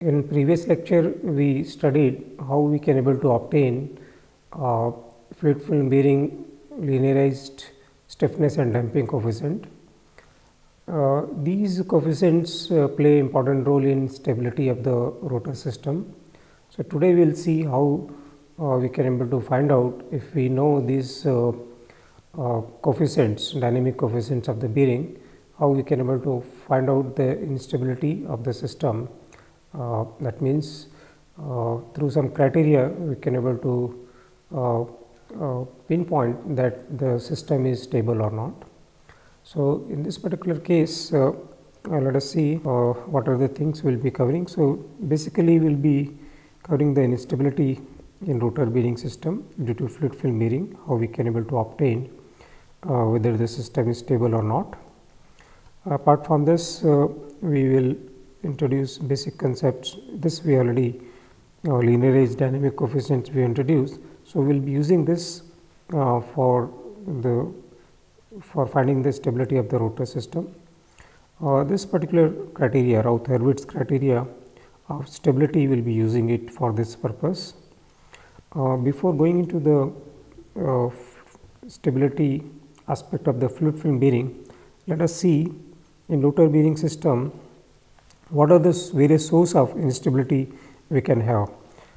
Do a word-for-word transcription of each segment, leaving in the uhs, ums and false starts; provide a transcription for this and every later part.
In previous lecture, we studied how we can able to obtain uh, fluid film bearing linearized stiffness and damping coefficient. Uh, these coefficients uh, play important role in stability of the rotor system. So, today we will see how uh, we can able to find out if we know these uh, uh, coefficients, dynamic coefficients of the bearing, how we can able to find out the instability of the system. Uh, that means, uh, through some criteria we can able to uh, uh, pinpoint that the system is stable or not. So, in this particular case, uh, uh, let us see uh, what are the things we will be covering. So, basically we will be covering the instability in rotor bearing system due to fluid film bearing, how we can able to obtain uh, whether the system is stable or not. Apart from this, uh, we will introduce basic concepts. This we already uh, linearized dynamic coefficients we introduced. So, we will be using this uh, for the for finding the stability of the rotor system. Uh, this particular criteria, Routh-Hurwitz criteria of stability, will be using it for this purpose. Uh, before going into the uh, stability aspect of the fluid film bearing, let us see in rotor bearing system what are the various source of instability we can have.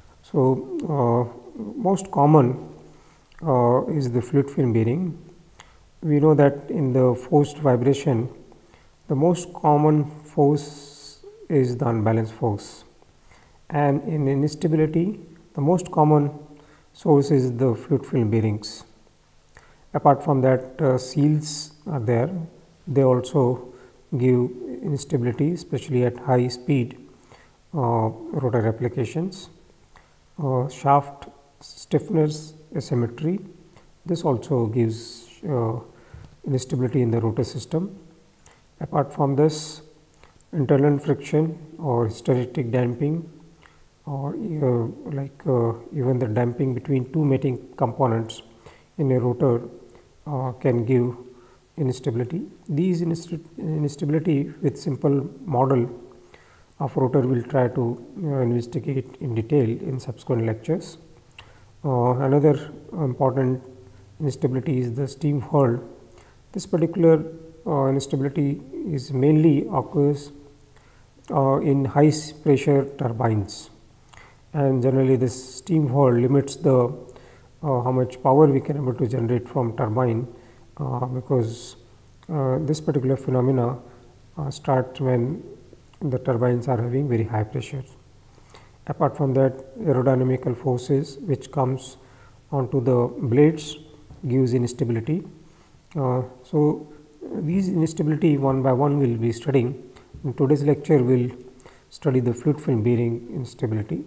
So, uh, most common uh, is the fluid film bearing. We know that in the forced vibration, the most common force is the unbalanced force, and in instability, the most common source is the fluid film bearings. Apart from that, uh, seals are there, they also give instability, especially at high speed uh, rotor applications. Uh, shaft stiffness asymmetry, this also gives uh, instability in the rotor system. Apart from this, internal friction or hysteretic damping, or uh, like uh, even the damping between two mating components in a rotor uh, can give instability. These instability with simple model of rotor we will try to uh, investigate in detail in subsequent lectures. Uh, another important instability is the steam whirl. This particular uh, instability is mainly occurs uh, in high pressure turbines, and generally this steam whirl limits the uh, how much power we can able to generate from turbine, uh, because uh, this particular phenomena uh, starts when the turbines are having very high pressure. Apart from that, aerodynamical forces which comes onto the blades gives instability. Uh, so, these instability one by one we will be studying. In today's lecture, we will study the fluid film bearing instability.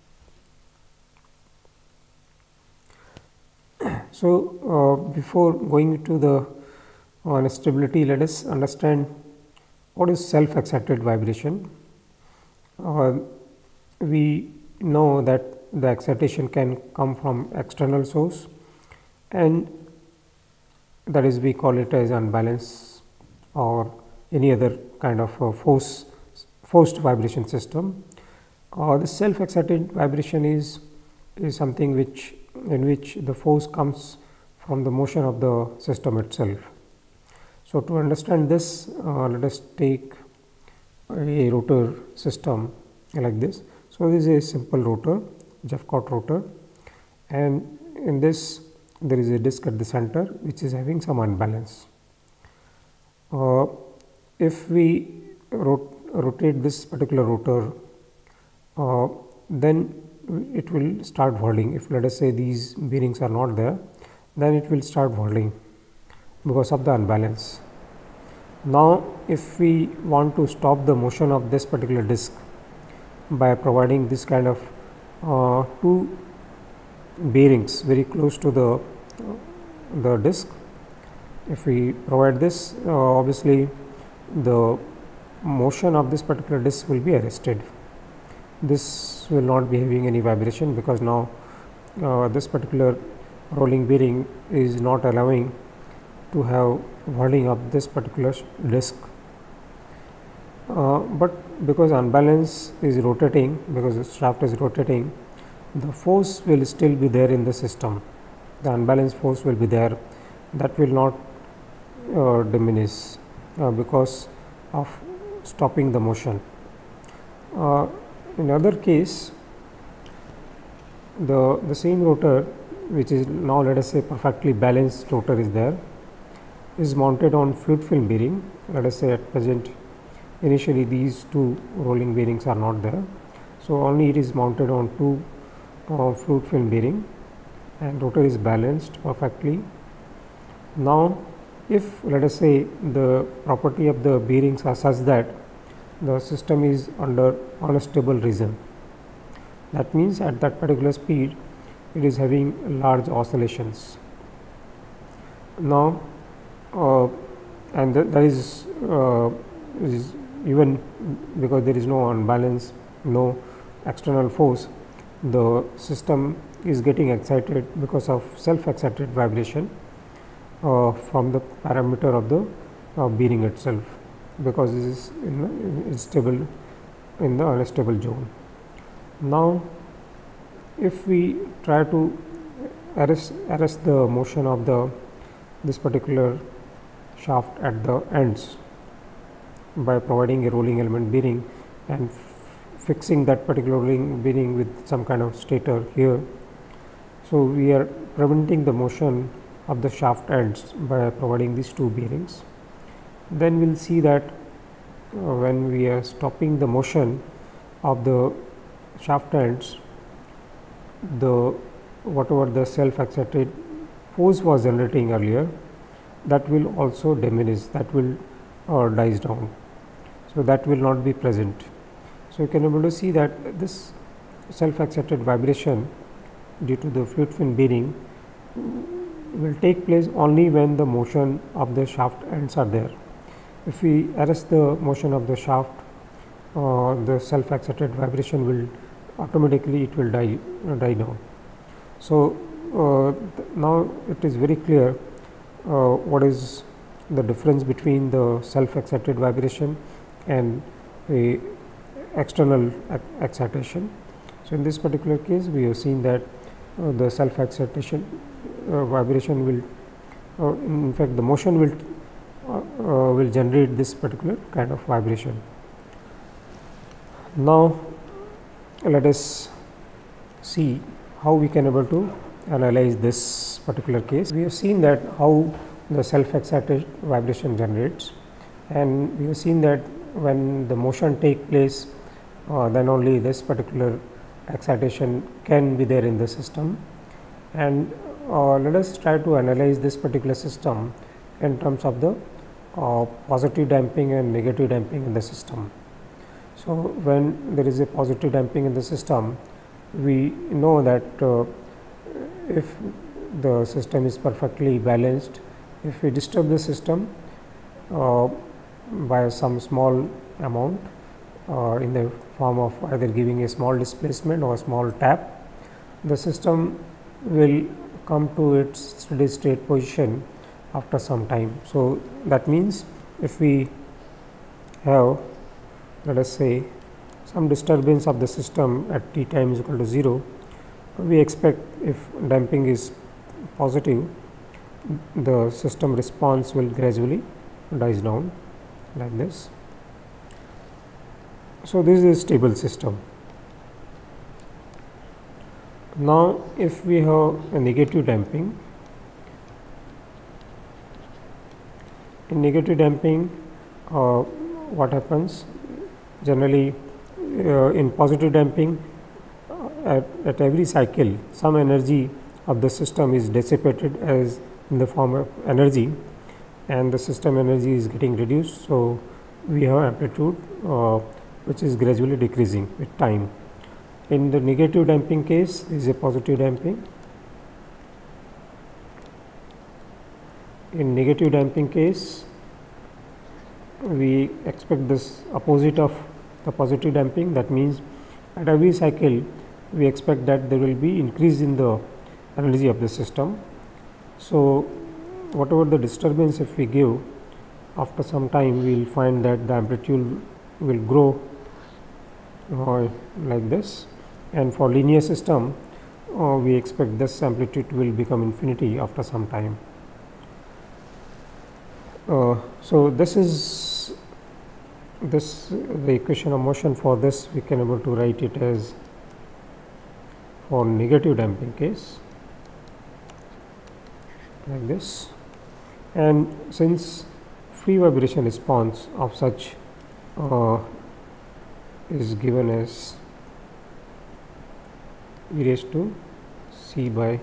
So, uh, before going into the uh, instability, let us understand what is self excited vibration. Uh, we know that the excitation can come from external source, and that is we call it as unbalance or any other kind of uh, force forced vibration system. Uh, the self excited vibration is is something which in which the force comes from the motion of the system itself. So, to understand this, uh, let us take a rotor system like this. So, this is a simple rotor, Jeffcott rotor, and in this there is a disc at the center which is having some unbalance. Uh, if we rot rotate this particular rotor, uh, then it will start whirling. If let us say these bearings are not there, then it will start whirling because of the unbalance. Now, if we want to stop the motion of this particular disc by providing this kind of uh, two bearings very close to the uh, the disc, if we provide this, uh, obviously the motion of this particular disc will be arrested. This will not be having any vibration because now uh, this particular rolling bearing is not allowing to have whirling of this particular disc. Uh, but because unbalance is rotating, because the shaft is rotating, the force will still be there in the system. The unbalanced force will be there, that will not uh, diminish uh, because of stopping the motion. Uh, in other case, the, the same rotor, which is now let us say perfectly balanced rotor is there, is mounted on fluid film bearing. Let us say at present initially these two rolling bearings are not there. So, only it is mounted on two uh, fluid film bearing and rotor is balanced perfectly. Now, if let us say the property of the bearings are such that the system is under unstable region, that means at that particular speed it is having large oscillations. Now, uh, and th that is, uh, is even because there is no unbalance, no external force, the system is getting excited because of self excited vibration uh, from the parameter of the uh, bearing itself, because this is in the, is stable in the unstable zone. Now, if we try to arrest, arrest the motion of the this particular shaft at the ends by providing a rolling element bearing and fixing that particular rolling bearing with some kind of stator here. So, we are preventing the motion of the shaft ends by providing these two bearings. Then we will see that uh, when we are stopping the motion of the shaft ends, the whatever the self excited force was generating earlier, that will also diminish, that will uh, dies down. So, that will not be present. So, you can able to see that this self excited vibration due to the fluid film bearing will take place only when the motion of the shaft ends are there. If we arrest the motion of the shaft, uh, the self excited vibration will automatically it will die uh, die down. So, uh, now it is very clear uh, what is the difference between the self excited vibration and a external excitation. So, in this particular case we have seen that uh, the self excitation uh, vibration will uh, in fact the motion will uh, uh, will generate this particular kind of vibration. Now, let us see how we can able to analyze this particular case. We have seen that how the self excited vibration generates, and we have seen that when the motion take place, uh, then only this particular excitation can be there in the system. And uh, let us try to analyze this particular system in terms of the uh, positive damping and negative damping in the system. So, when there is a positive damping in the system, we know that uh, if the system is perfectly balanced, if we disturb the system uh, by some small amount uh, in the form of either giving a small displacement or a small tap, the system will come to its steady state position after some time. So, that means if we have, let us say, some disturbance of the system at t time is equal to zero, we expect if damping is positive, the system response will gradually dies down like this. So, this is a stable system. Now, if we have a negative damping, in negative damping uh, what happens generally uh, in positive damping, uh, at, at every cycle some energy of the system is dissipated as in the form of energy, and the system energy is getting reduced. So, we have amplitude uh, which is gradually decreasing with time. In the negative damping case, this is a positive damping. In negative damping case, we expect this opposite of the positive damping. That means, at every cycle we expect that there will be increase in the energy of the system. So, whatever the disturbance if we give, after some time we will find that the amplitude will grow uh, like this, and for linear system uh, we expect this amplitude will become infinity after some time. Uh, so this is this the equation of motion. For this we can able to write it as, for negative damping case, like this, and since free vibration response of such uh, is given as e raised to c by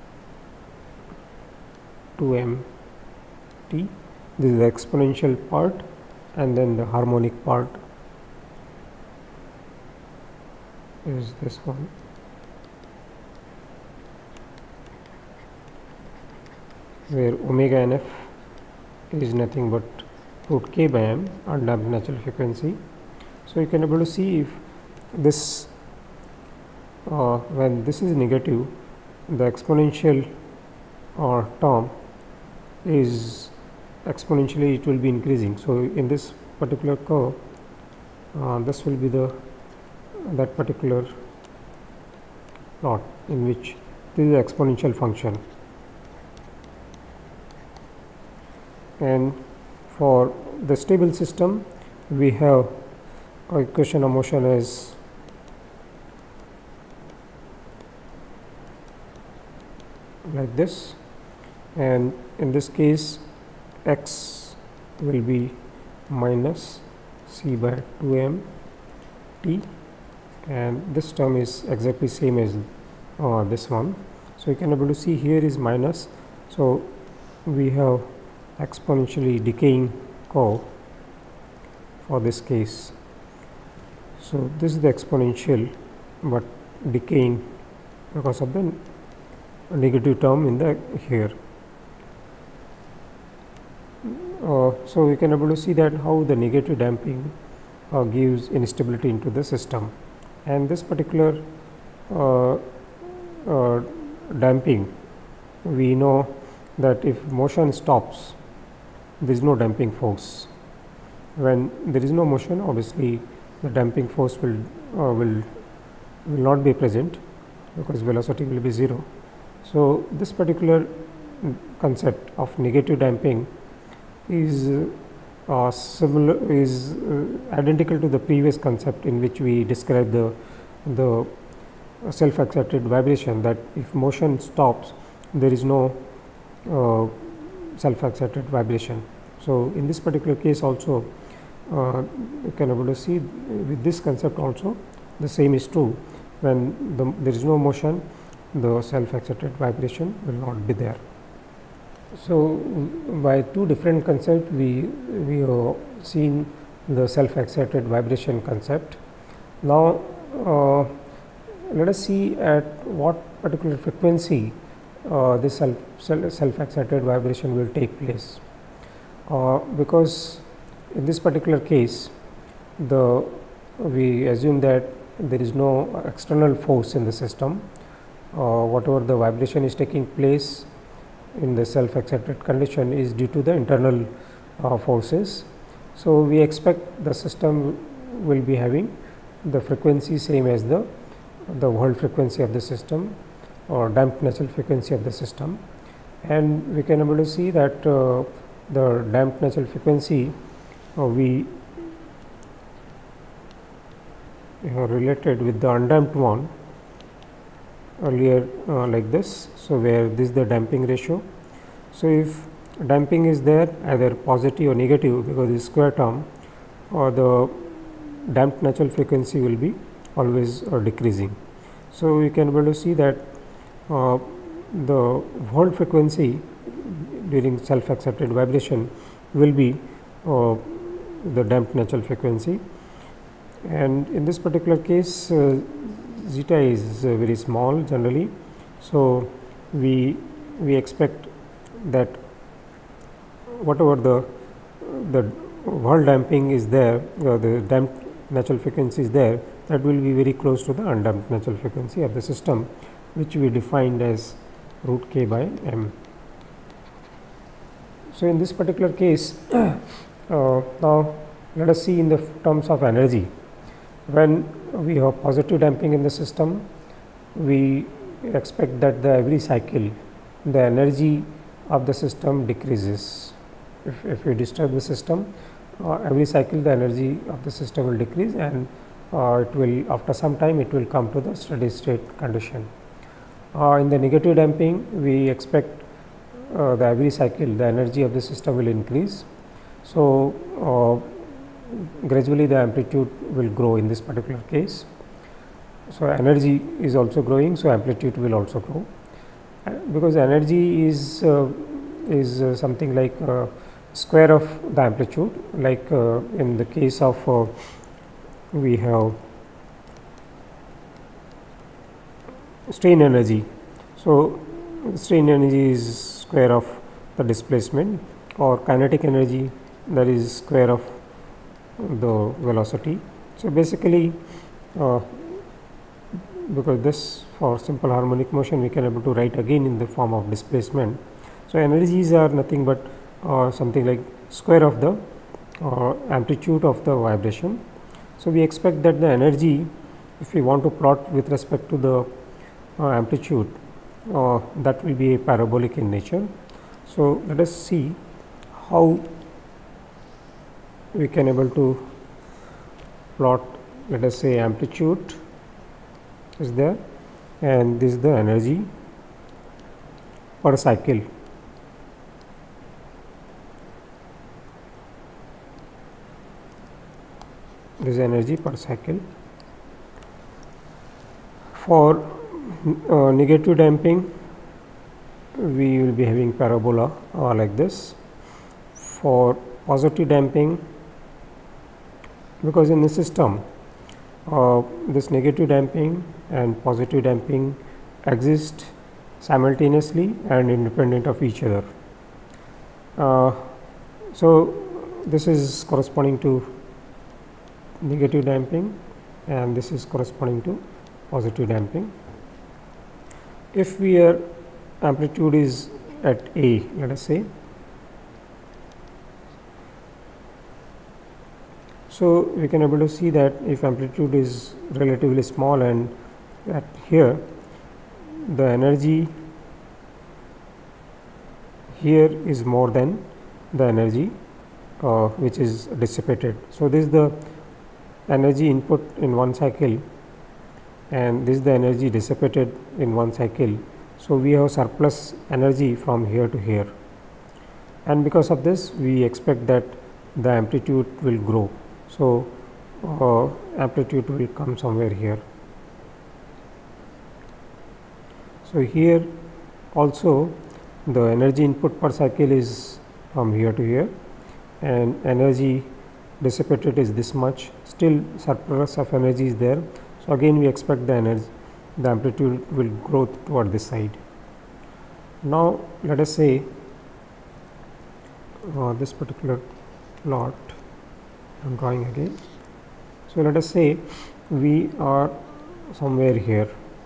two m t. This is the exponential part, and then the harmonic part is this one. Where omega n f is nothing but root k by m, undamped natural frequency. So you can able to see if this uh, when this is negative, the exponential or term is exponentially it will be increasing. So in this particular curve, uh, this will be the that particular plot in which this is the exponential function. And for the stable system, we have a equation of motion as like this, and in this case x will be minus c by two m t, and this term is exactly same as uh, this one. So you can able to see here is minus, so we have exponentially decaying curve for this case. So this is the exponential but decaying because of the negative term in the here. Uh, so we can able to see that how the negative damping uh, gives instability into the system, and this particular uh, uh, damping, we know that if motion stops, there is no damping force. When there is no motion, obviously the damping force will uh, will will not be present because velocity will be zero. So this particular concept of negative damping is uh, similar is uh, identical to the previous concept in which we described the the self-excited vibration, that if motion stops, there is no uh, self-excited vibration. So in this particular case also, uh, you can able to see with this concept also the same is true. When the, there is no motion, the self-excited vibration will not be there. So by two different concepts, we we have seen the self-excited vibration concept. Now uh, let us see at what particular frequency uh, this self, self self-excited vibration will take place, uh, because in this particular case, the we assume that there is no external force in the system. Uh, whatever the vibration is taking place in the self-excited condition is due to the internal uh, forces. So we expect the system will be having the frequency same as the the world frequency of the system, or damped natural frequency of the system, and we can able to see that uh, the damped natural frequency uh, we uh, related with the undamped one earlier uh, like this. So where this is the damping ratio. So if damping is there either positive or negative, because this square term, or the damped natural frequency will be always uh, decreasing. So we can able to see that uh, the world frequency during self-excited vibration will be uh, the damped natural frequency, and in this particular case uh, zeta is uh, very small generally. So we we expect that whatever the the world damping is there, uh, the damped natural frequency is there, that will be very close to the undamped natural frequency of the system, which we defined as root k by m. So in this particular case, uh, now let us see in the terms of energy. When we have positive damping in the system, we expect that the every cycle the energy of the system decreases. If, if we disturb the system, uh, every cycle the energy of the system will decrease, and uh, it will, after some time, it will come to the steady state condition. Uh, in the negative damping, we expect uh, the every cycle the energy of the system will increase. So, uh, gradually the amplitude will grow in this particular case. So, energy is also growing, so amplitude will also grow, uh, because energy is uh, is uh, something like uh, square of the amplitude. Like uh, in the case of uh, we have strain energy. So, strain energy is square of the displacement, or kinetic energy, that is square of the velocity. So, basically uh, because this, for simple harmonic motion, we can able to write again in the form of displacement. So, energies are nothing but uh, something like square of the uh, amplitude of the vibration. So, we expect that the energy, if we want to plot with respect to the uh, amplitude, uh, that will be a parabolic in nature. So, let us see how we can able to plot, let us say amplitude is there, and this is the energy per cycle. This is energy per cycle. For uh, negative damping, we will be having parabola uh, like this. For positive damping, because in the system uh, this negative damping and positive damping exist simultaneously and independent of each other. Uh, so, this is corresponding to negative damping, and this is corresponding to positive damping. If our amplitude is at A, let us say, so we can able to see that if amplitude is relatively small and at here the energy here is more than the energy uh, which is dissipated. So, this is the energy input in one cycle, and this is the energy dissipated in one cycle. So, we have surplus energy from here to here, and because of this we expect that the amplitude will grow. So, uh, amplitude will come somewhere here. So, here also the energy input per cycle is from here to here, and energy dissipated is this much, still surplus of energy is there. So, again we expect the energy, the amplitude will grow toward this side. Now, let us say uh, this particular plot I am drawing again. So, let us say we are somewhere here.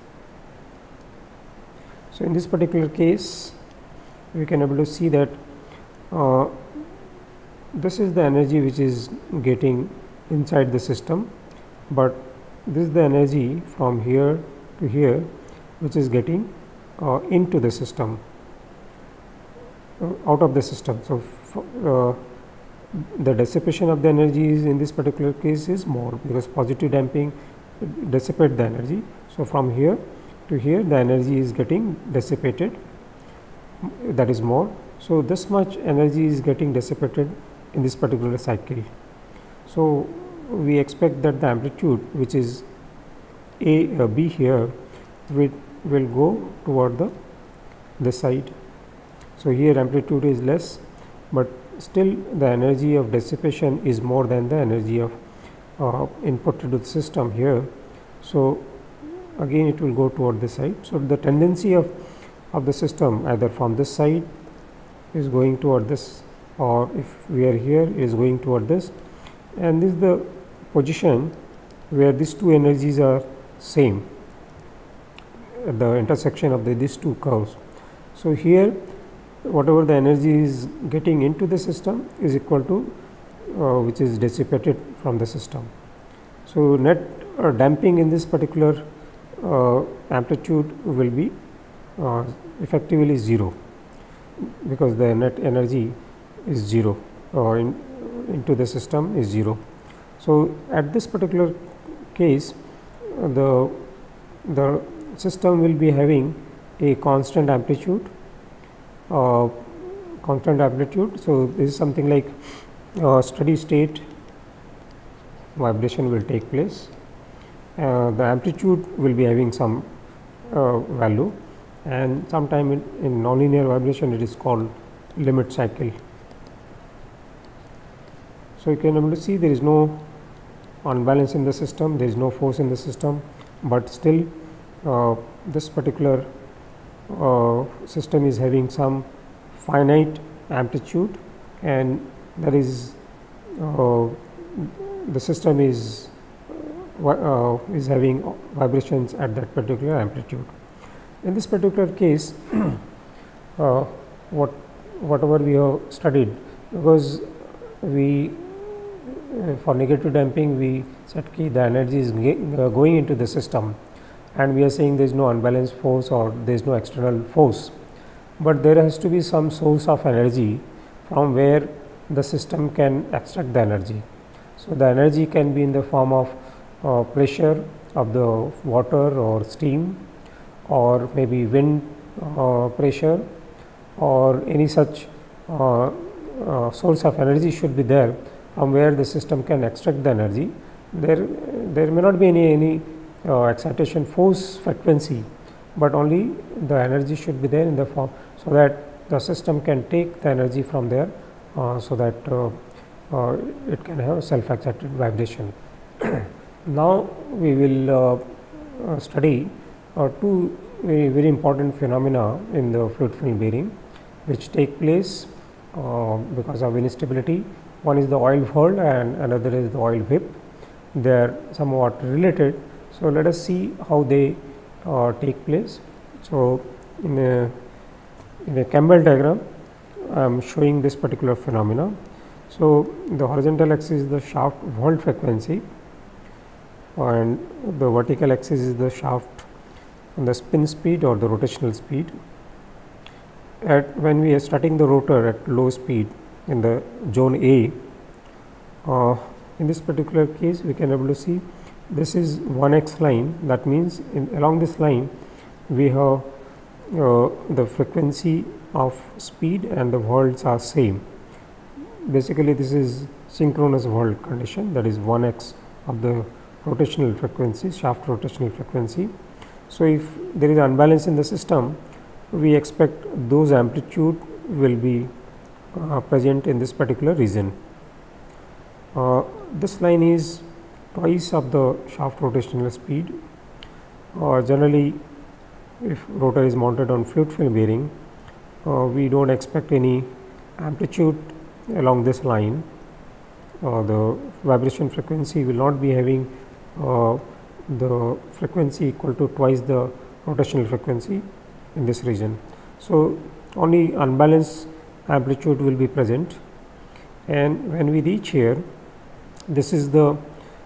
So, in this particular case we can able to see that uh, this is the energy which is getting inside the system, but this is the energy from here to here which is getting uh, into the system, uh, out of the system. So, uh, the dissipation of the energy is in this particular case is more, because positive damping dissipate the energy. So, from here to here the energy is getting dissipated, that is more. So, this much energy is getting dissipated in this particular cycle. So, we expect that the amplitude which is A uh, B here will, will go toward the this side. So, here amplitude is less, but still the energy of dissipation is more than the energy of uh, input to the system here. So, again it will go toward this side. So, the tendency of, of the system either from this side is going toward this, or if we are here is going toward this, and this is the position where these two energies are same at the intersection of the, these two curves. So, here whatever the energy is getting into the system is equal to uh, which is dissipated from the system. So, net uh, damping in this particular uh, amplitude will be uh, effectively zero, because the net energy is zero uh, in, into the system is zero. So, at this particular case uh, the the system will be having a constant amplitude uh, constant amplitude. So, this is something like uh, steady state vibration will take place. Uh, the amplitude will be having some uh, value, and sometime in, in nonlinear vibration it is called limit cycle. So, you can able to see there is no unbalance in the system, there is no force in the system, but still uh, this particular uh, system is having some finite amplitude, and that is uh, the system is uh, is having vibrations at that particular amplitude. In this particular case, uh, what whatever we have studied, because we uh, for negative damping we said ki the energy is uh, going into the system, and we are saying there is no unbalanced force or there is no external force, but there has to be some source of energy from where the system can extract the energy. So, the energy can be in the form of uh, pressure of the water or steam, or maybe wind uh, pressure, or any such uh, uh, source of energy should be there from where the system can extract the energy. There, there may not be any, any uh, excitation force frequency, but only the energy should be there in the form, so that the system can take the energy from there, uh, so that uh, uh, it can have self excited vibration. Now, we will uh, uh, study uh, two very, very important phenomena in the fluid film bearing, which take place uh, because of instability. One is the oil whirl and another is the oil whip. They are somewhat related. So, let us see how they uh, take place. So, in a, in a Campbell diagram, I am showing this particular phenomena. So, the horizontal axis is the shaft whirl frequency, and the vertical axis is the shaft and the spin speed or the rotational speed. At when we are starting the rotor at low speed in the zone A, uh, in this particular case we can able to see this is one x line. That means, in along this line we have uh, the frequency of speed and the whirls are same. Basically, this is synchronous whirl condition, that is one x of the rotational frequency, shaft rotational frequency. So, if there is unbalance in the system, we expect those amplitude will be uh, present in this particular region. Uh, this line is twice of the shaft rotational speed. Uh, generally, if rotor is mounted on fluid film bearing, uh, we do not expect any amplitude along this line. Uh, the vibration frequency will not be having uh, the frequency equal to twice the rotational frequency in this region. So, only unbalanced amplitude will be present, and when we reach here, this is the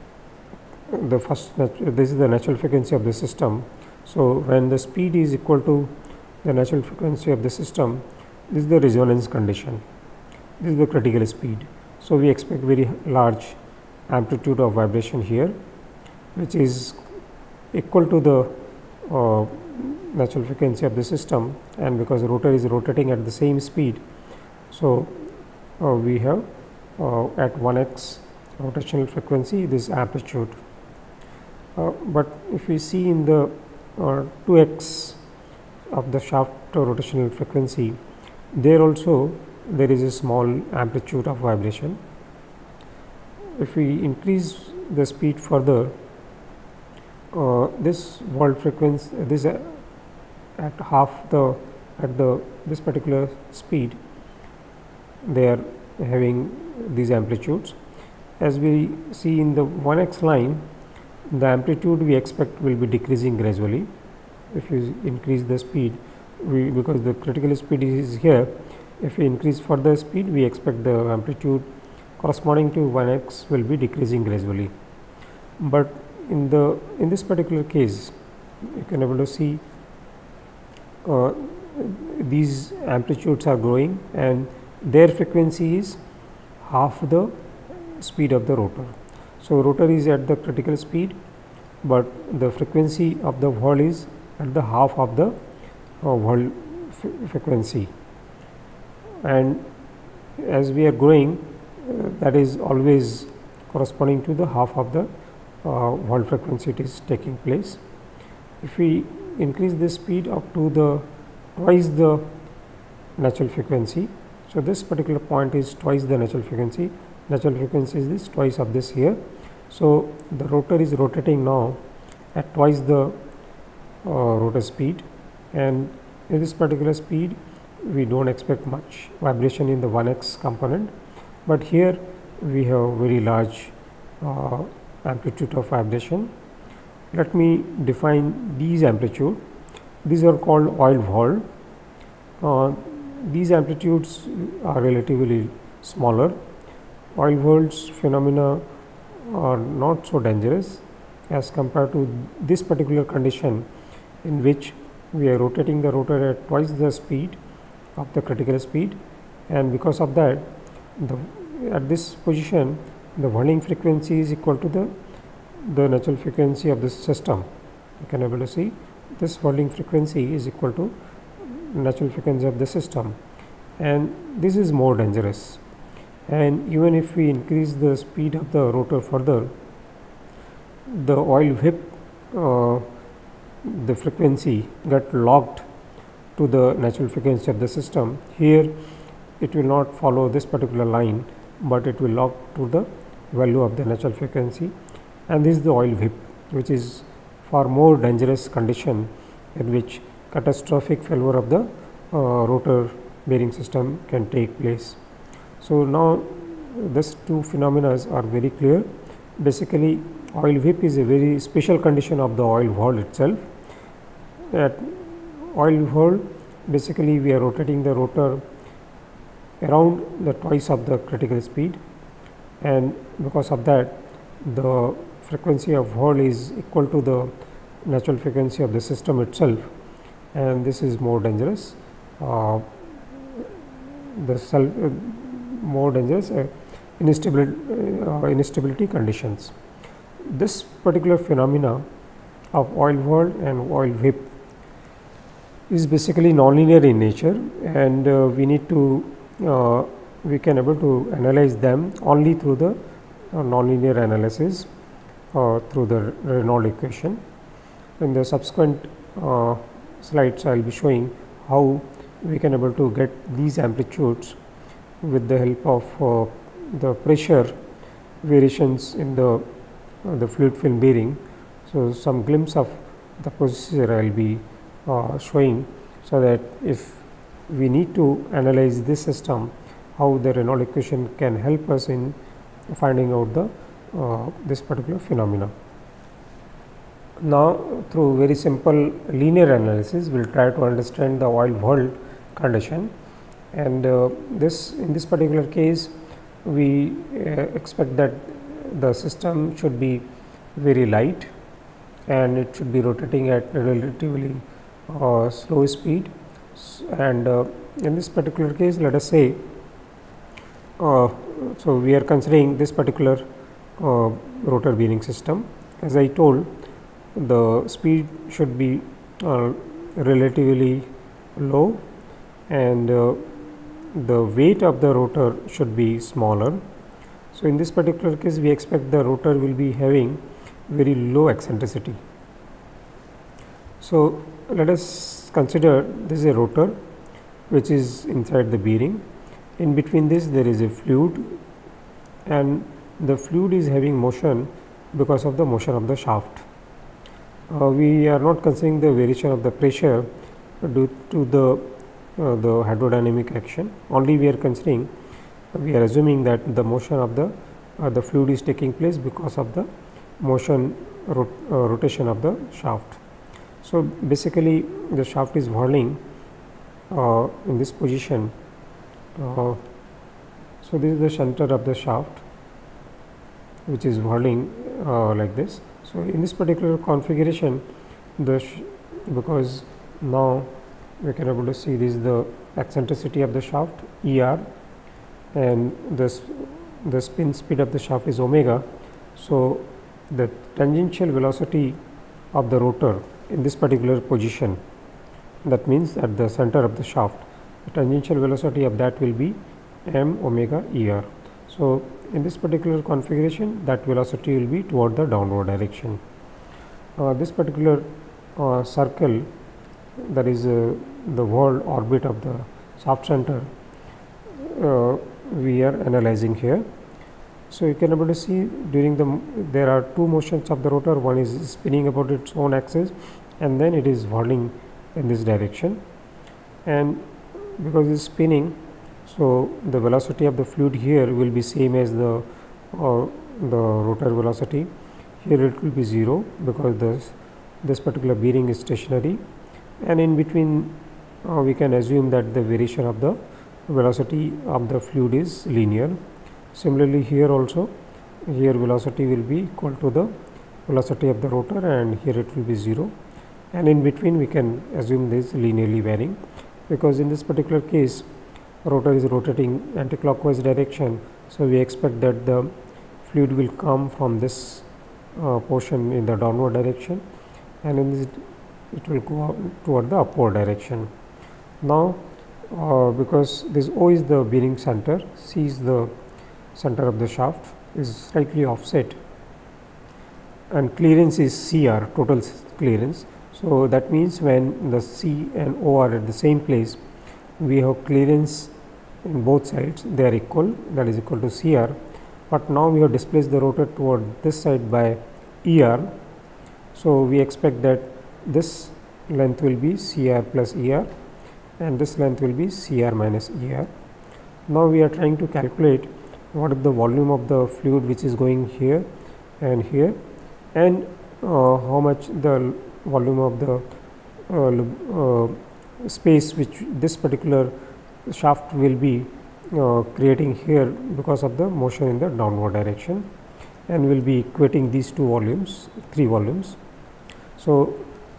the first this is the natural frequency of the system. So, when the speed is equal to the natural frequency of the system, this is the resonance condition, this is the critical speed. So, we expect very large amplitude of vibration here, which is equal to the uh, natural frequency of the system, and because the rotor is rotating at the same speed. So, uh, we have uh, at one x rotational frequency this amplitude, uh, but if we see in the uh, two x of the shaft rotational frequency, there also there is a small amplitude of vibration. If we increase the speed further, uh, this whirl frequency this uh, at half the at the this particular speed, they are having these amplitudes. As we see in the one x line, the amplitude we expect will be decreasing gradually. If you increase the speed, we because the critical speed is here, if we increase further speed, we expect the amplitude corresponding to one x will be decreasing gradually. but in the in this particular case you can able to see uh, these amplitudes are growing and their frequency is half the speed of the rotor. So, rotor is at the critical speed, but the frequency of the whirl is at the half of the uh, whirl frequency, and as we are growing uh, that is always corresponding to the half of the uh, whirl frequency it is taking place. If we increase the speed up to the twice the natural frequency, so this particular point is twice the natural frequency, natural frequency is this twice of this here. So, the rotor is rotating now at twice the uh, rotor speed, and in this particular speed we do not expect much vibration in the one x component, but here we have very large uh, amplitude of vibration. Let me define these amplitude. These are called oil whirl. Uh, these amplitudes are relatively smaller. Oil whirls phenomena are not so dangerous as compared to this particular condition in which we are rotating the rotor at twice the speed of the critical speed, and because of that the at this position the whirling frequency is equal to the the natural frequency of this system. You can able to see this whirling frequency is equal to natural frequency of the system, and this is more dangerous. And even if we increase the speed of the rotor further, the oil whip uh, the frequency get locked to the natural frequency of the system. Here it will not follow this particular line, but it will lock to the value of the natural frequency, and this is the oil whip, which is far more dangerous condition in which catastrophic failure of the uh, rotor bearing system can take place. So, now these two phenomena are very clear. Basically, oil whip is a very special condition of the oil whirl itself. At oil whirl, basically we are rotating the rotor around the twice of the critical speed, and because of that the frequency of whirl is equal to the natural frequency of the system itself, and this is more dangerous. Uh, the self, uh, more dangerous uh, instability, uh, instability conditions. This particular phenomena of oil whirl and oil whip is basically nonlinear in nature, and uh, we need to uh, we can able to analyze them only through the uh, nonlinear analysis uh, through the Reynolds equation. In the subsequent uh, slides I will be showing how we can able to get these amplitudes with the help of uh, the pressure variations in the uh, the fluid film bearing. So, some glimpse of the procedure I will be uh, showing, so that if we need to analyze this system, how the Reynolds equation can help us in finding out the uh, this particular phenomena. Now, through very simple linear analysis, we will try to understand the oil whirl condition, and uh, this in this particular case we uh, expect that the system should be very light and it should be rotating at a relatively uh, slow speed, and uh, in this particular case let us say uh, so we are considering this particular uh, rotor bearing system. As I told, the speed should be uh, relatively low, and uh, the weight of the rotor should be smaller. So, in this particular case we expect the rotor will be having very low eccentricity. So, let us consider this is a rotor which is inside the bearing. In between this there is a fluid, and the fluid is having motion because of the motion of the shaft. Uh, we are not considering the variation of the pressure due to the uh, the hydrodynamic action. Only we are considering, we are assuming that the motion of the uh, the fluid is taking place because of the motion rot, uh, rotation of the shaft. So, basically the shaft is whirling uh, in this position. Uh, so, this is the center of the shaft which is whirling uh, like this. So, in this particular configuration, the because now we can able to see this is the eccentricity of the shaft E R, and this the spin speed of the shaft is omega. So, the tangential velocity of the rotor in this particular position, that means at the center of the shaft, the tangential velocity of that will be m omega E R. So, in this particular configuration, that velocity will be toward the downward direction. Uh, this particular uh, circle, that is uh, the world orbit of the shaft center, uh, we are analyzing here. So, you can able to see during the there are two motions of the rotor, one is spinning about its own axis and then it is whirling in this direction, and because it is spinning, so the velocity of the fluid here will be same as the uh, the rotor velocity. Here it will be zero because this this particular bearing is stationary, and in between uh, we can assume that the variation of the velocity of the fluid is linear. Similarly, here also, here velocity will be equal to the velocity of the rotor, and here it will be zero, and in between we can assume this linearly varying, because in this particular case rotor is rotating anticlockwise direction. So, we expect that the fluid will come from this uh, portion in the downward direction, and in this it will go toward the upward direction. Now, uh, because this O is the bearing center, C is the center of the shaft, is slightly offset, and clearance is C R, total clearance. So, that means when the C and O are at the same place, we have clearance in both sides, they are equal, that is equal to C R, but now we have displaced the rotor toward this side by E R. So, we expect that this length will be C R plus E R and this length will be C R minus E R. Now, we are trying to calculate what is the volume of the fluid which is going here and here, and uh, how much the volume of the uh, uh, space which this particular shaft will be uh, creating here because of the motion in the downward direction, and we will be equating these two volumes, three volumes. So,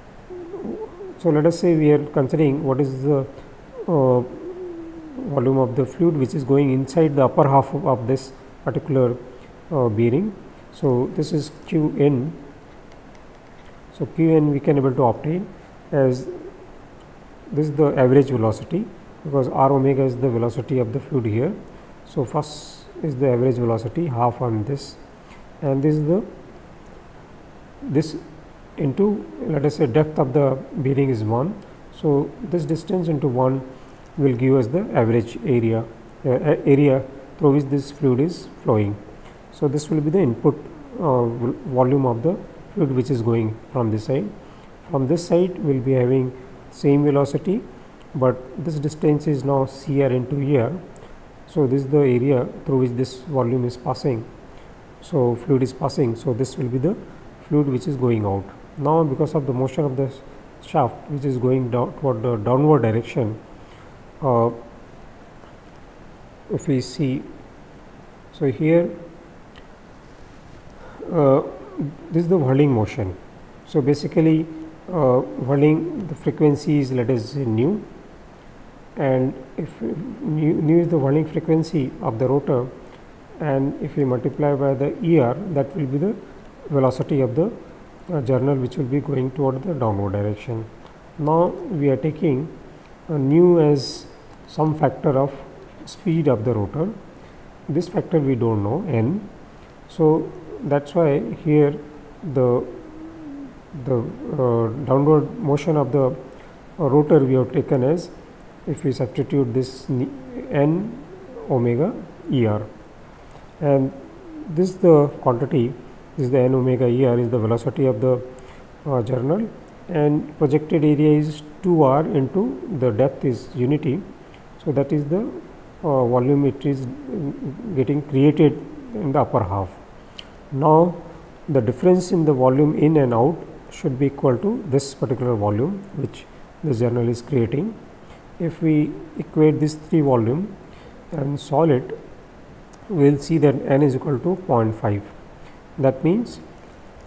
so let us say we are considering what is the uh, volume of the fluid which is going inside the upper half of, of this particular uh, bearing. So, this is Q N. So, Q N we can able to obtain as this is the average velocity, because r omega is the velocity of the fluid here. So, first is the average velocity half on this, and this is the this into, let us say, depth of the bearing is one. So, this distance into one will give us the average area uh, area through which this fluid is flowing. So, this will be the input uh, volume of the fluid which is going from this side. From this side we will be having same velocity, but this distance is now C R into E R. So, this is the area through which this volume is passing. So, fluid is passing. So, this will be the fluid which is going out. Now, because of the motion of the shaft which is going down toward the downward direction, uh, if we see, so here uh, this is the whirling motion. So, basically uh, whirling, the frequency is, let us say, nu, and if nu, nu is the whirling frequency of the rotor, and if we multiply by the E R, that will be the velocity of the uh, journal which will be going toward the downward direction. Now, we are taking uh, nu as some factor of speed of the rotor. This factor we do not know, n. So, that is why here the the uh, downward motion of the uh, rotor we have taken as, if we substitute this n omega E R, and this is the quantity, this is the n omega E R is the velocity of the uh, journal, and projected area is two r into the depth is unity. So, that is the uh, volume it is getting created in the upper half. Now, the difference in the volume in and out should be equal to this particular volume which the journal is creating. If we equate this three volume and solve it, we will see that n is equal to zero point five. That means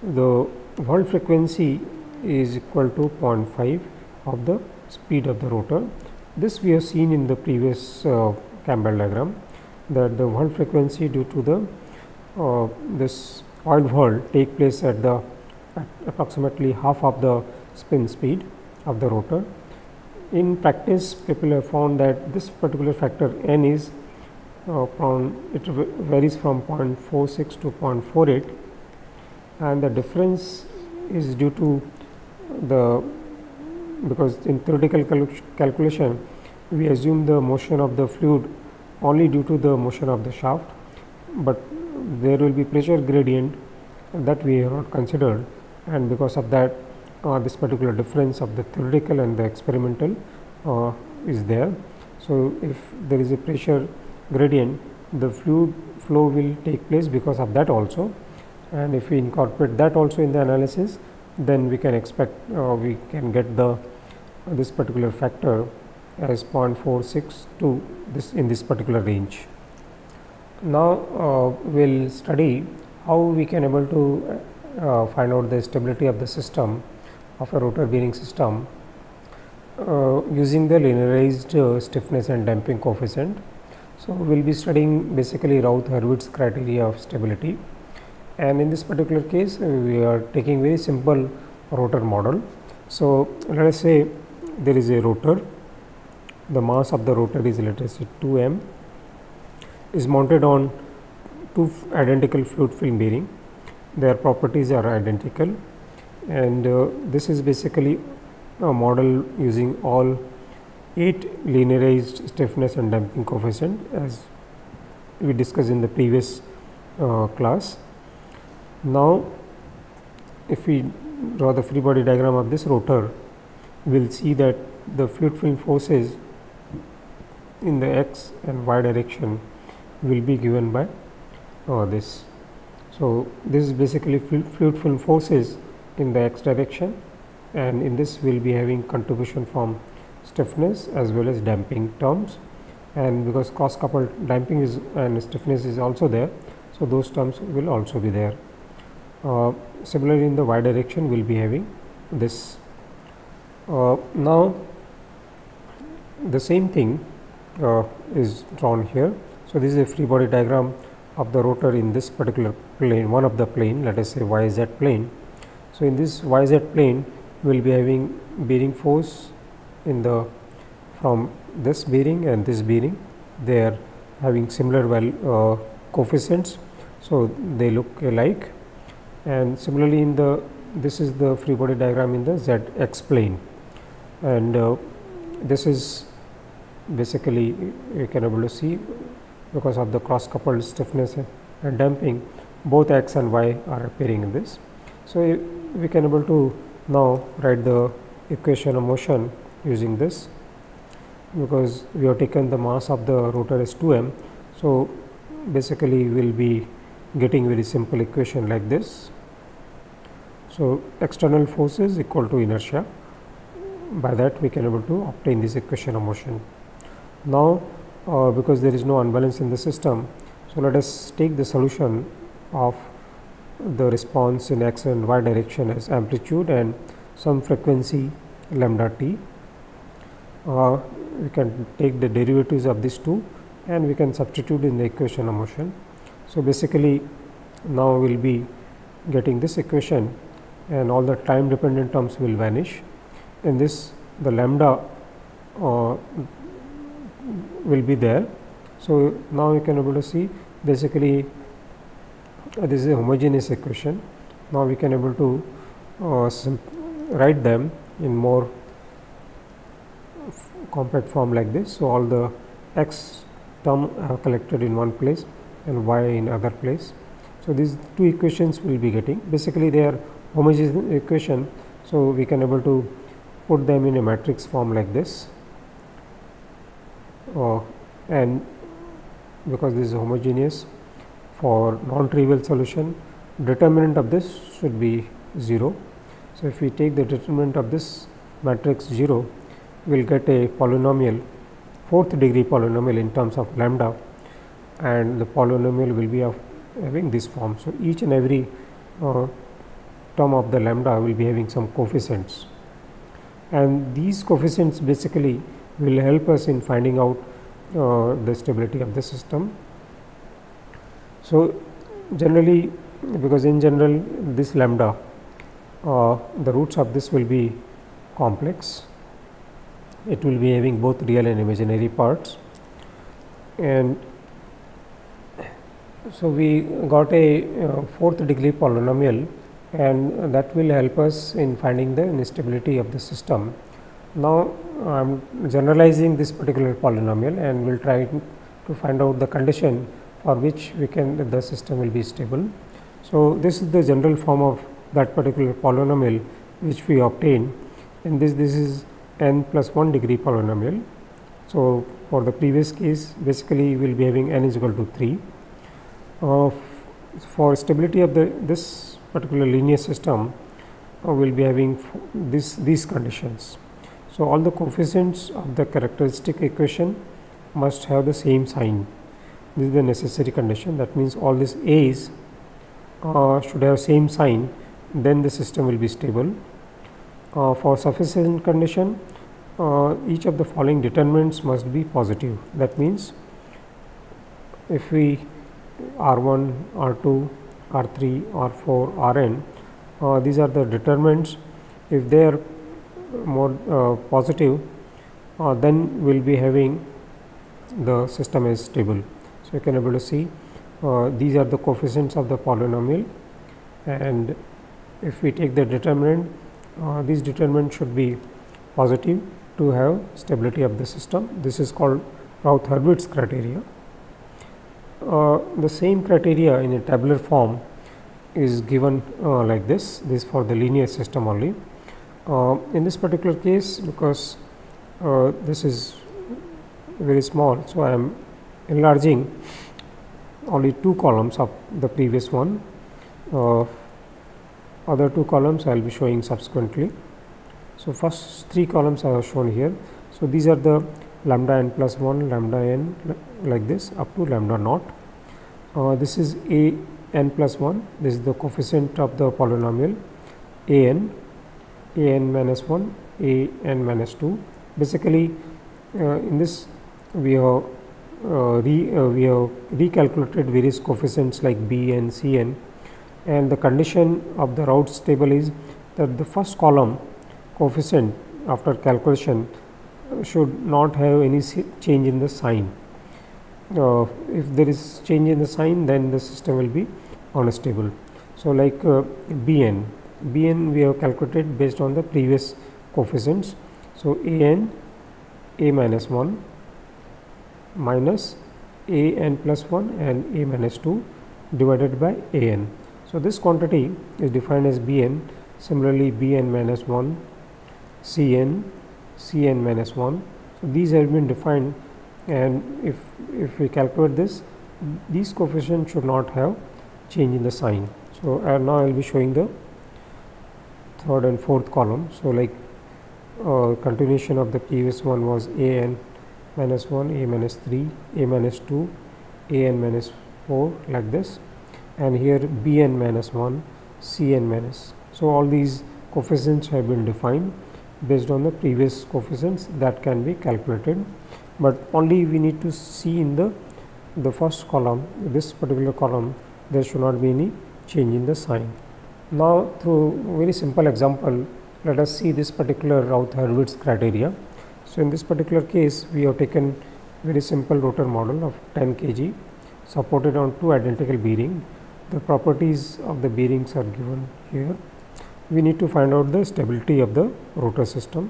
the world frequency is equal to zero point five of the speed of the rotor. This we have seen in the previous uh, Campbell diagram, that the world frequency due to the uh, this oil whirl take place at the at approximately half of the spin speed of the rotor. In practice, people have found that this particular factor n is uh, from it varies from zero point four six to zero point four eight, and the difference is due to the because in theoretical cal calculation we assume the motion of the fluid only due to the motion of the shaft, but there will be pressure gradient that we have not considered, and because of that uh, this particular difference of the theoretical and the experimental uh, is there. So, if there is a pressure gradient, the fluid flow will take place because of that also, and if we incorporate that also in the analysis, then we can expect uh, we can get the uh, this particular factor as zero point four six to this in this particular range. Now, uh, we will study how we can able to uh, find out the stability of the system of a rotor bearing system uh, using the linearized uh, stiffness and damping coefficient. So, we will be studying basically Routh-Hurwitz criteria of stability, and in this particular case uh, we are taking very simple rotor model. So, let us say there is a rotor, the mass of the rotor is, let us say, two m, is mounted on two identical fluid film bearing. Their properties are identical, and uh, this is basically a model using all eight linearized stiffness and damping coefficient as we discussed in the previous uh, class. Now, if we draw the free body diagram of this rotor, we will see that the fluid film forces in the x and y direction will be given by uh, this. So, this is basically fluid film forces in the x direction, and in this we will be having contribution from stiffness as well as damping terms, and because cross coupled damping is and stiffness is also there, so those terms will also be there. Uh, similarly, in the y direction we will be having this. Uh, now, the same thing uh, is drawn here. So, this is a free body diagram of the rotor in this particular plane, one of the plane, let us say Y Z plane. So, in this Y Z plane we will be having bearing force in the from this bearing and this bearing, they are having similar value uh, coefficients. So, they look alike, and similarly in the this is the free body diagram in the Z X plane, and uh, this is basically you can able to see because of the cross coupled stiffness and damping, both x and y are appearing in this. So, we can able to now write the equation of motion using this, because we have taken the mass of the rotor as two m. So, basically we will be getting very simple equation like this. So, external forces equal to inertia, by that we can able to obtain this equation of motion. Now, uh, because there is no unbalance in the system, so let us take the solution of the response in x and y direction as amplitude and some frequency lambda t. Uh, we can take the derivatives of these two and we can substitute in the equation of motion. So, basically now we will be getting this equation and all the time dependent terms will vanish. In this the lambda uh, will be there. So, now you can able to see basically uh, this is a homogeneous equation. Now, we can able to uh, write them in more compact form like this. So, all the x term are collected in one place and y in other place. So, these two equations we will be getting, basically they are homogeneous equation. So, we can able to put them in a matrix form like this, uh, and because this is homogeneous, for non-trivial solution determinant of this should be zero. So, if we take the determinant of this matrix zero, we will get a polynomial, fourth degree polynomial in terms of lambda, and the polynomial will be of having this form. So, each and every uh, term of the lambda will be having some coefficients, and these coefficients basically will help us in finding out uh, the stability of the system. So, generally, because in general this lambda, uh, the roots of this will be complex, it will be having both real and imaginary parts, and so we got a uh, fourth degree polynomial, and that will help us in finding the instability of the system. Now, I am generalizing this particular polynomial and will try to find out the condition for which we can the system will be stable. So, this is the general form of that particular polynomial which we obtain, and this this is n plus one degree polynomial. So, for the previous case basically we will be having n is equal to three. Uh, for stability of the this particular linear system, uh, we will be having this these conditions. So, all the coefficients of the characteristic equation must have the same sign. This is the necessary condition. That means, all these a's uh, should have same sign, then the system will be stable. Uh, for sufficient condition, uh, each of the following determinants must be positive. That means, if we R one, R two, R three, R four, R n, uh, these are the determinants. If they are more uh, positive, uh, then we will be having the system is stable. So, you can able to see uh, these are the coefficients of the polynomial, and if we take the determinant, uh, these determinants should be positive to have stability of the system. This is called Routh-Hurwitz criteria. Uh, the same criteria in a tabular form is given uh, like this. This for the linear system only. Uh, in this particular case, because uh, this is very small, so I am enlarging only two columns of the previous one. Uh, other two columns I will be showing subsequently. So, first three columns I have shown here. So, these are the lambda n plus one, lambda n like this up to lambda naught. Uh, this is a n plus one, this is the coefficient of the polynomial a n, a n minus one, a n minus two. Basically, uh, in this we have uh, re, uh, we have recalculated various coefficients like b n, c n, and the condition of the Routh table is that the first column coefficient after calculation should not have any change in the sign. Uh, if there is change in the sign, then the system will be unstable. So, like uh, b n, b n we have calculated based on the previous coefficients. So, a n, a minus one minus a n plus one and a minus two divided by a n. So, this quantity is defined as b n. Similarly, b n minus one, c n, c n minus one. So, these have been defined, and if, if we calculate this, these coefficients should not have change in the sign. So, uh, now I will be showing the third and fourth column. So, like uh, continuation of the previous one was a n minus one, a minus three, a minus two, a n minus four like this, and here b n minus one, c n minus. So, all these coefficients have been defined based on the previous coefficients that can be calculated, but only we need to see in the the first column, this particular column, there should not be any change in the sign. Now, through very simple example, let us see this particular Routh-Hurwitz criteria. So, in this particular case, we have taken very simple rotor model of ten kilograms supported on two identical bearing. The properties of the bearings are given here. We need to find out the stability of the rotor system.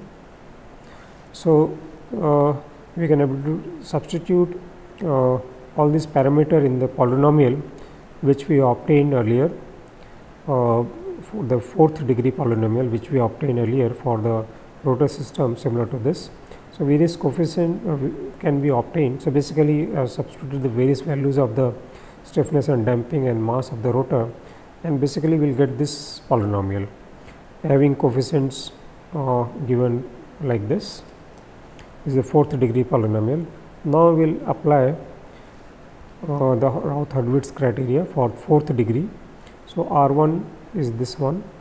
So, uh, we can able to substitute uh, all these parameter in the polynomial which we obtained earlier, uh, for the fourth degree polynomial which we obtained earlier for the rotor system similar to this. So, various coefficient uh, can be obtained. So, basically uh, substitute the various values of the stiffness and damping and mass of the rotor, and basically we will get this polynomial having coefficients uh, given like this. This is the fourth degree polynomial. Now, we will apply uh, the Routh-Hurwitz criteria for fourth degree. So, R one is this one,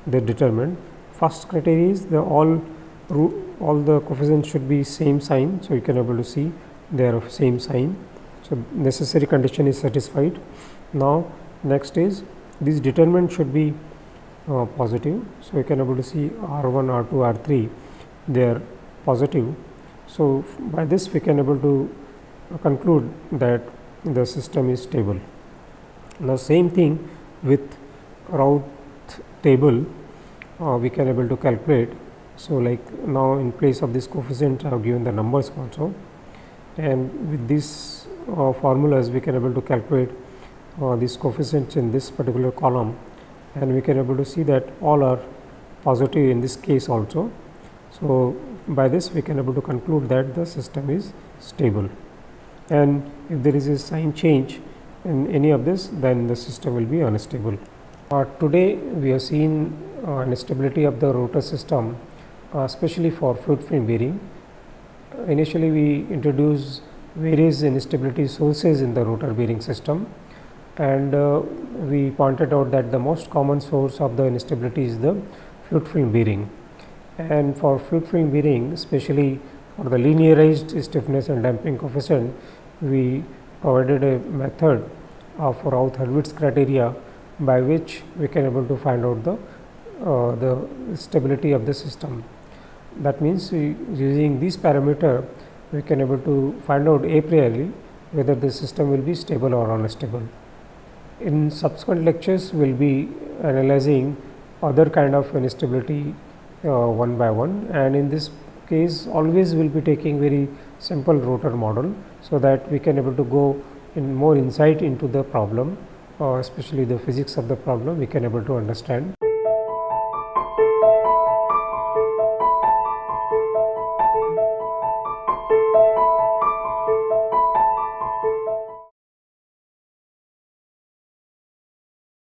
they determined. First criteria is the all all the coefficients should be same sign. So, you can able to see they are of same sign. So, necessary condition is satisfied. Now, next is this determinant should be uh, positive. So, you can able to see R one, R two, R three they are positive. So, by this we can able to conclude that the system is stable. Now, same thing with Routh table uh, we can able to calculate. So, like now in place of this coefficient I have given the numbers also, and with these uh, formulas we can able to calculate uh, these coefficients in this particular column, and we can able to see that all are positive in this case also. So, by this we can able to conclude that the system is stable, and if there is a sign change in any of this, then the system will be unstable. Uh, today we have seen uh, instability of the rotor system, uh, especially for fluid film bearing. Uh, initially we introduced various instability sources in the rotor bearing system, and uh, we pointed out that the most common source of the instability is the fluid film bearing. And for fluid film bearing, especially for the linearized stiffness and damping coefficient, we provided a method of Routh-Hurwitz criteria by which we can able to find out the uh, the stability of the system. That means, we, using this parameter we can able to find out a priori whether the system will be stable or unstable. In subsequent lectures we will be analyzing other kind of instability uh, one by one, and in this case always we will be taking very simple rotor model, so that we can able to go in more insight into the problem, uh, especially the physics of the problem we can able to understand.